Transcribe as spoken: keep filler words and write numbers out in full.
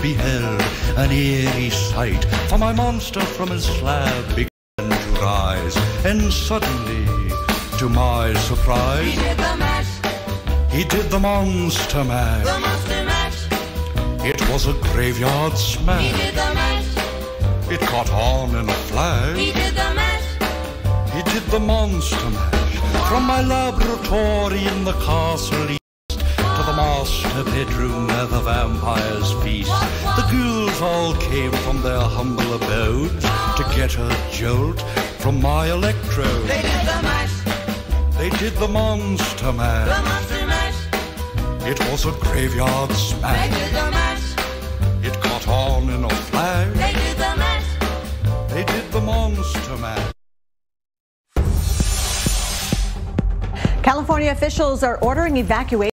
beheld an eerie sight, for my monster from his slab began to rise, and suddenly, to my surprise, he did the mash. He did the monster mash. The monster mash. It was a graveyard smash. He did the mash. It caught on in a flash. He did the mash. He did the monster mash. From my laboratory in the castle east to the master bedroom where the vampires feast, the ghouls all came from their humble abodes to get a jolt from my electrode. They did the mash. They did the monster mash. The monster mash. It was a graveyard They smash. did the mash. It caught on in a flash. They did the mash. They did the monster mash. California officials are ordering evacuation